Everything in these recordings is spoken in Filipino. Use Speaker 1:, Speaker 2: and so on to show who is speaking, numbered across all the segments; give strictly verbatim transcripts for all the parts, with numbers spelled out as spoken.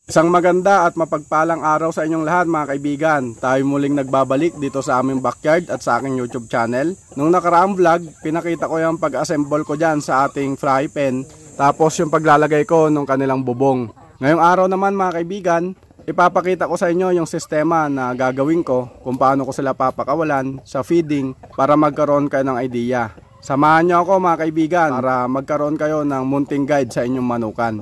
Speaker 1: Isang maganda at mapagpalang araw sa inyong lahat mga kaibigan. Tayo muling nagbabalik dito sa aming backyard at sa aking YouTube channel. Nung nakaraang vlog, pinakita ko yung pag-assemble ko dyan sa ating fry pan. Tapos yung paglalagay ko nung kanilang bubong. Ngayong araw naman mga kaibigan, ipapakita ko sa inyo yung sistema na gagawin ko kung paano ko sila papakawalan sa feeding para magkaroon kayo ng idea. Samahan nyo ako mga kaibigan para magkaroon kayo ng munting guide sa inyong manukan.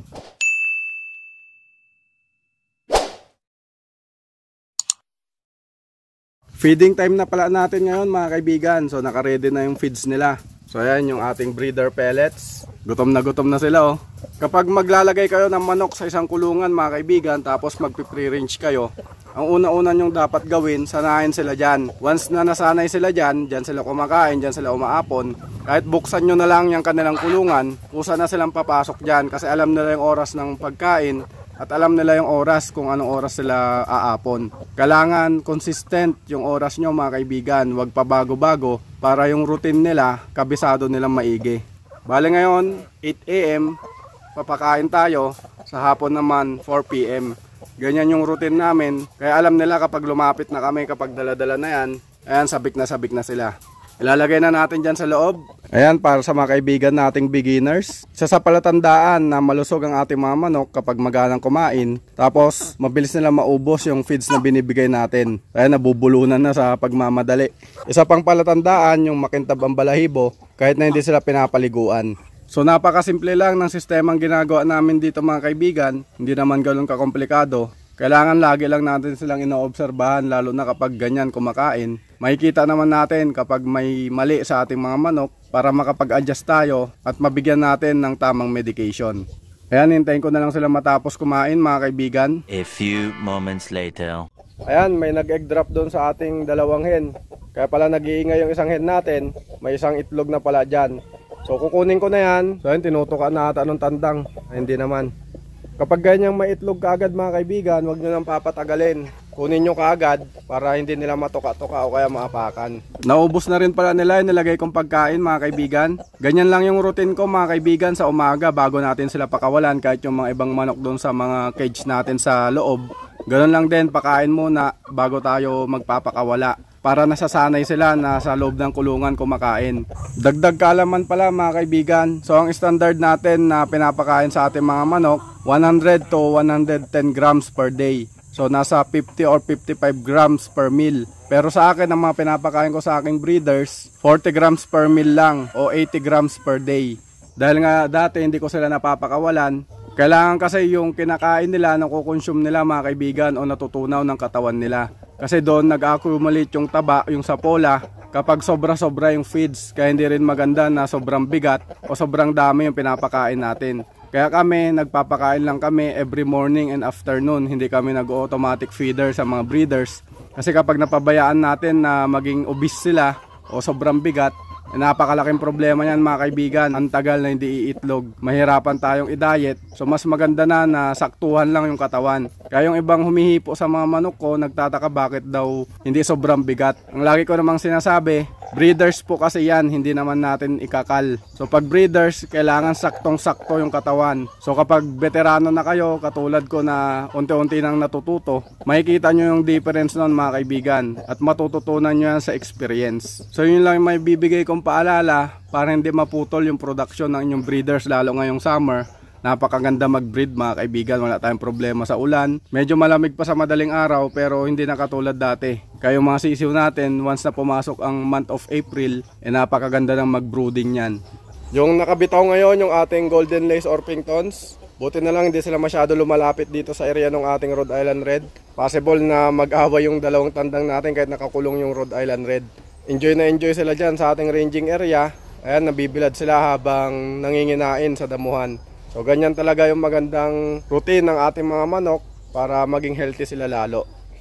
Speaker 1: Feeding time na pala natin ngayon mga kaibigan. So naka-ready na yung feeds nila. So ayan yung ating breeder pellets. Gutom na gutom na sila oh. Kapag maglalagay kayo ng manok sa isang kulungan mga kaibigan, tapos magpi-pre-range kayo, ang una-una nyong dapat gawin, sanayin sila dyan. Once na nasanay sila dyan, dyan sila kumakain, dyan sila umaapon. Kahit buksan nyo na lang yung kanilang kulungan, kusa na silang papasok dyan kasi alam nila yung oras ng pagkain. At alam nila yung oras kung anong oras sila aapon. Kailangan consistent yung oras nyo mga kaibigan. Huwag pa bago-bago para yung routine nila kabisado nilang maigi. Bale ngayon eight A M papakain tayo. Sa hapon naman four P M Ganyan yung routine namin. Kaya alam nila kapag lumapit na kami, kapag dala-dala na yan, ayan, sabik na sabik na sila. Ilalagay na natin dyan sa loob. Ayan, para sa mga kaibigan nating beginners. Isa sa palatandaan na malusog ang ating mga manok kapag magalang kumain. Tapos, mabilis nila maubos yung feeds na binibigay natin. Ayan, nabubulunan na sa pagmamadali. Isa pang palatandaan, yung makintab ang balahibo kahit na hindi sila pinapaliguan. So, napakasimple lang ng sistemang ginagawa namin dito mga kaibigan. Hindi naman ganoon kakomplikado. Kailangan lagi lang natin silang inoobserbahan lalo na kapag ganyan kumakain. Makikita naman natin kapag may mali sa ating mga manok para makapag-adjust tayo at mabigyan natin ng tamang medication. Ayan, hintayin ko na lang sila matapos kumain mga kaibigan.
Speaker 2: A few moments later.
Speaker 1: Ayan, may nag-egg drop doon sa ating dalawang hen. Kaya pala nag-iingay yung isang hen natin. May isang itlog na pala dyan. So kukunin ko na yan. So yan, tinutukan na ata ng tandang. Ay, hindi naman. Kapag ganyang maitlog kaagad mga kaibigan, huwag nyo nang papatagalin. Kunin nyo kaagad para hindi nila matuka-tuka o kaya maapakan. Naubos na rin pala nila yung nilagay kong pagkain mga kaibigan. Ganyan lang yung routine ko mga kaibigan sa umaga bago natin sila pakawalan kahit yung mga ibang manok doon sa mga cage natin sa loob. Ganun lang din, pakain muna bago tayo magpapakawala. Para nasasanay sila na sa loob ng kulungan kumakain. Dagdag kaalaman pala mga kaibigan. So ang standard natin na pinapakain sa ating mga manok, one hundred to one hundred ten grams per day. So nasa fifty or fifty-five grams per meal. Pero sa akin, ang mga pinapakain ko sa aking breeders, forty grams per meal lang o eighty grams per day. Dahil nga dati hindi ko sila napapakawalan, kailangan kasi yung kinakain nila, nakukonsume nila mga kaibigan o natutunaw ng katawan nila. Kasi doon nag-accumulate yung taba, yung sapola, kapag sobra-sobra yung feeds. Kaya hindi rin maganda na sobrang bigat o sobrang dami yung pinapakain natin. Kaya kami, nagpapakain lang kami every morning and afternoon. Hindi kami nag-automatic feeder sa mga breeders. Kasi kapag napabayaan natin na maging obese sila o sobrang bigat, napakalaking problema yan mga kaibigan. Ang tagal na hindi iitlog, mahirapan tayong i-diet. So mas maganda na na saktuhan lang yung katawan. Kaya yung ibang humihipo sa mga manok ko, nagtataka bakit daw hindi sobrang bigat. Ang lagi ko namang sinasabi, breeders po kasi yan, hindi naman natin ikakal. So pag breeders, kailangan saktong-sakto yung katawan. So kapag veterano na kayo, katulad ko na unti-unti nang natututo, makikita nyo yung difference nun mga kaibigan. At matututunan nyo yan sa experience. So yun lang yung may bibigay kong paalala para hindi maputol yung production ng inyong breeders lalo ngayong summer. Napakaganda mag-breed mga kaibigan, wala tayong problema sa ulan. Medyo malamig pa sa madaling araw pero hindi na katulad dati. Kaya yung mga sisiw natin, once na pumasok ang month of April, eh napakaganda ng mag-brooding yan. Yung nakabitaw ngayon, yung ating Golden Lace Orpingtons, buti na lang hindi sila masyado lumalapit dito sa area ng ating Rhode Island Red. Possible na mag-away yung dalawang tandang natin kahit nakakulong yung Rhode Island Red. Enjoy na enjoy sila dyan sa ating ranging area. Ayan, nabibilad sila habang nanginginain sa damuhan. So ganyan talaga yung magandang routine ng ating mga manok para maging healthy sila lalo.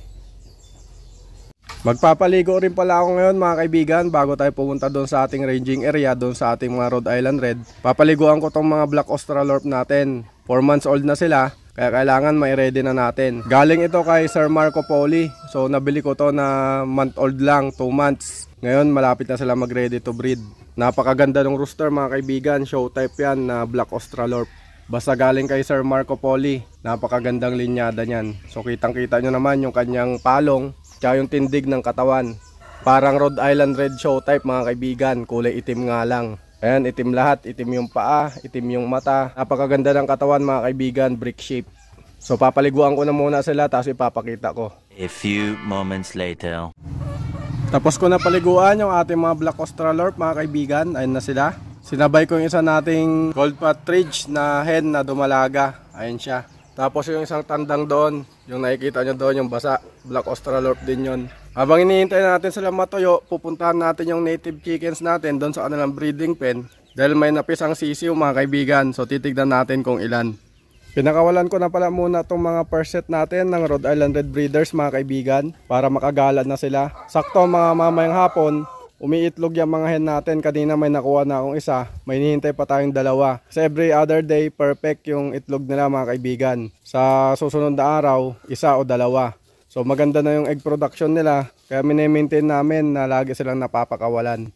Speaker 1: Magpapaligo rin pala ako ngayon mga kaibigan bago tayo pumunta doon sa ating ranging area, doon sa ating mga Rhode Island Red. Papaliguan ko tong mga Black Australorp natin. four months old na sila, kaya kailangan may ready na natin. Galing ito kay Sir Marco Poli. So nabili ko to na month old lang, two months. Ngayon malapit na sila mag ready to breed. Napakaganda ng rooster mga kaibigan, show type yan na Black Australorp. Basta galing kay Sir Marco Poli. Napakagandang linyada niyan. So kitang kita nyo naman yung kanyang palong tsaka yung tindig ng katawan. Parang Rhode Island Red Show type mga kaibigan. Kulay itim nga lang. Ayan, itim lahat. Itim yung paa, itim yung mata. Napakaganda ng katawan mga kaibigan, brick shape. So papaliguan ko na muna sila tapos ipapakita ko.
Speaker 2: A few moments later.
Speaker 1: Tapos ko na paliguan yung ating mga Black Australorp mga kaibigan. Ayun na sila. Sinabay ko yung isa nating gold partridge na hen na dumalaga. Ayun siya. Tapos yung isang tandang doon, yung nakikita nyo doon, yung basa. Black Australorp din yun. Habang hinihintay natin sila matuyo, pupuntahan natin yung native chickens natin doon sa kanilang breeding pen. Dahil may napisang sisiw mga kaibigan. So titignan natin kung ilan. Pinakawalan ko na pala muna itong mga perset natin ng Rhode Island Red Breeders mga kaibigan para makagalan na sila. Sakto mga mamayang hapon, umiitlog yung mga hen natin. Kanina may nakuha na akong isa, may hinihintay pa tayong dalawa. Kasi every other day, perfect yung itlog nila mga kaibigan. Sa susunod na araw, isa o dalawa. So maganda na yung egg production nila, kaya mini-maintain namin na lagi silang napapakawalan.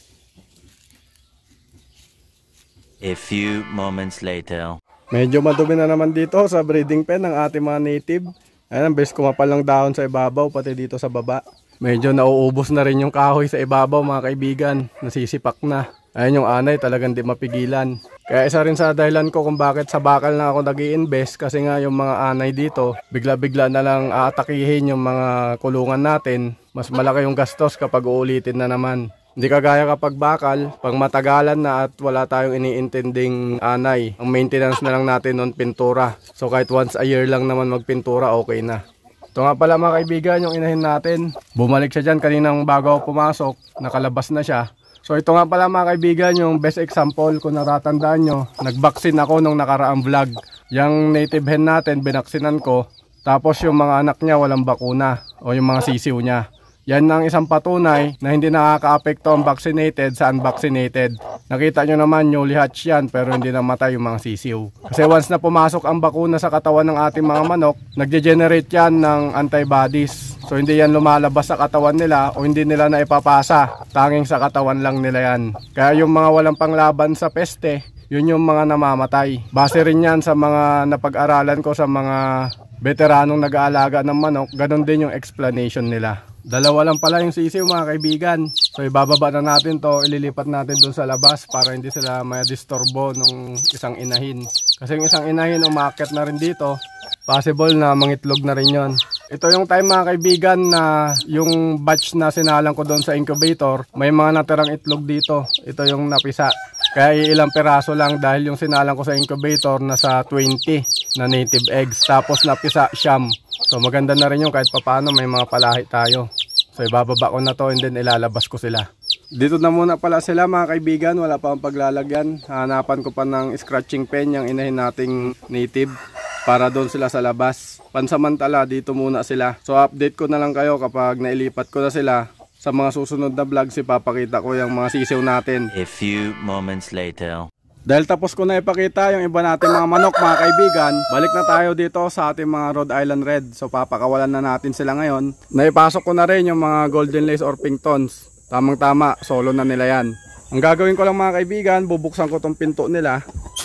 Speaker 2: A few moments later.
Speaker 1: Medyo madumi na naman dito sa breeding pen ng ating mga native. Ayan, ang best kumapal ng dahon sa ibabaw, pati dito sa baba. Medyo nauubos na rin yung kahoy sa ibabaw mga kaibigan. Nasisipak na. Ayan yung anay, talagang di mapigilan. Kaya isa rin sa dahilan ko kung bakit sa bakal na ako nag-i-invest. Kasi nga yung mga anay dito, bigla-bigla na lang aatakihin yung mga kulungan natin. Mas malaki yung gastos kapag uulitin na naman. Hindi kagaya kapag bakal, pang matagalan na at wala tayong iniintinding anay. Ang maintenance na lang natin nun pintura. So kahit once a year lang naman magpintura, okay na. Ito nga pala mga kaibigan, yung inahin natin. Bumalik siya dyan kaninang bago ako pumasok, nakalabas na siya. So ito nga pala mga kaibigan, yung best example kung natatandaan nyo. Nag-vaccine ako nung nakaraang vlog. Yung native hen natin, binaksinan ko. Tapos yung mga anak niya walang bakuna o yung mga sisiw niya. Yan ang isang patunay na hindi nakaka-apekto ang vaccinated sa unvaccinated. Nakita nyo naman, newly hatch yan pero hindi namatay yung mga sisiw. Kasi once na pumasok ang bakuna sa katawan ng ating mga manok, nagde-generate yan ng antibodies. So hindi yan lumalabas sa katawan nila o hindi nila na ipapasa. Tanging sa katawan lang nila yan. Kaya yung mga walang panglaban sa peste, yun yung mga namamatay. Base rin yan sa mga napag-aralan ko sa mga veteranong nag-aalaga ng manok. Ganon din yung explanation nila. Dalawa lang pala yung sisiw mga kaibigan. So ibababa na natin to, ililipat natin dun sa labas para hindi sila may-disturbo ng isang inahin. Kasi yung isang inahin umakyat na rin dito, possible na mangitlog na rin yon. Ito yung time mga kaibigan na yung batch na sinalang ko doon sa incubator, may mga natirang itlog dito. Ito yung napisa. Kaya ilang piraso lang dahil yung sinalang ko sa incubator nasa twenty na native eggs. Tapos napisa siyam. So maganda na rin yung kahit papano may mga palahi tayo. So ibababa ko na to and then ilalabas ko sila. Dito na muna pala sila mga kaibigan, wala pa akong paglalagyan. Hanapan ko pa ng scratching pen yung inahin nating native para doon sila sa labas. Pansamantala dito muna sila. So update ko na lang kayo kapag nailipat ko na sila. Sa mga susunod na vlogs ipapakita ko yung mga sisiw natin.
Speaker 2: A few moments later.
Speaker 1: Dahil tapos ko na ipakita yung iba natin mga manok mga kaibigan, balik na tayo dito sa ating mga Rhode Island Red. So papakawalan na natin sila ngayon. Naipasok ko na rin yung mga Golden Lace Orpingtons. Tamang tama, solo na nila yan. Ang gagawin ko lang mga kaibigan, bubuksan ko tong pinto nila.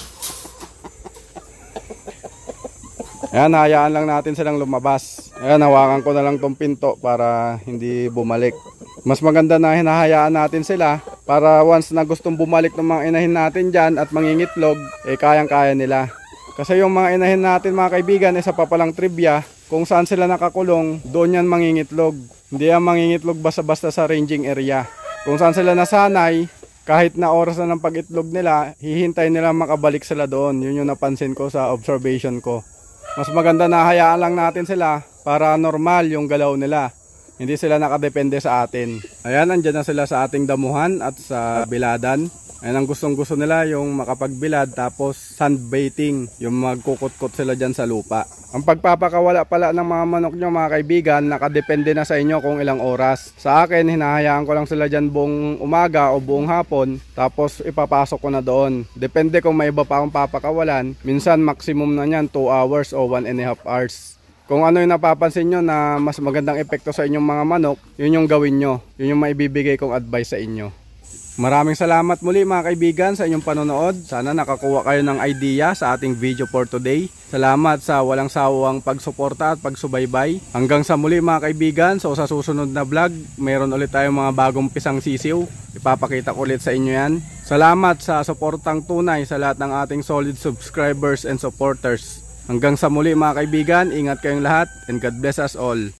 Speaker 1: Ayan, hayaan lang natin silang lumabas. Ayan, hawakan ko na lang tong pinto para hindi bumalik. Mas maganda na hinahayaan natin sila para once na gustong bumalik ng mga inahin natin dyan at mangingitlog, eh kayang-kaya nila. Kasi yung mga inahin natin mga kaibigan, isa pa palang trivia, kung saan sila nakakulong, doon yan mangingitlog. Hindi yan mangingitlog basta-basta sa ranging area. Kung saan sila nasanay, kahit na oras na ng pag-itlog nila, hihintay nila makabalik sila doon. Yun yung napansin ko sa observation ko. Mas maganda na hayaan lang natin sila para normal yung galaw nila. Hindi sila nakadepende sa atin. Ayan, andyan na sila sa ating damuhan at sa biladan. Ayan, ang gustong gusto nila yung makapagbilad tapos sunbaiting. Yung magkukot-kot sila dyan sa lupa. Ang pagpapakawala pala ng mga manok nyo mga kaibigan, nakadepende na sa inyo kung ilang oras. Sa akin, hinahayaan ko lang sila dyan buong umaga o buong hapon. Tapos ipapasok ko na doon. Depende kung may iba pa akong papakawalan. Minsan maximum na yan two hours o one and a half hours. Kung ano yung napapansin nyo na mas magandang epekto sa inyong mga manok, yun yung gawin nyo. Yun yung maibibigay kong advice sa inyo. Maraming salamat muli mga kaibigan sa inyong panonood. Sana nakakuha kayo ng idea sa ating video for today. Salamat sa walang sawang pagsuporta at pagsubaybay. Hanggang sa muli mga kaibigan. So sa susunod na vlog, mayroon ulit tayong mga bagong pisang sisiw. Ipapakita ko ulit sa inyo yan. Salamat sa suportang tunay sa lahat ng ating solid subscribers and supporters. Hanggang sa muli mga kaibigan, ingat kayong lahat and God bless us all.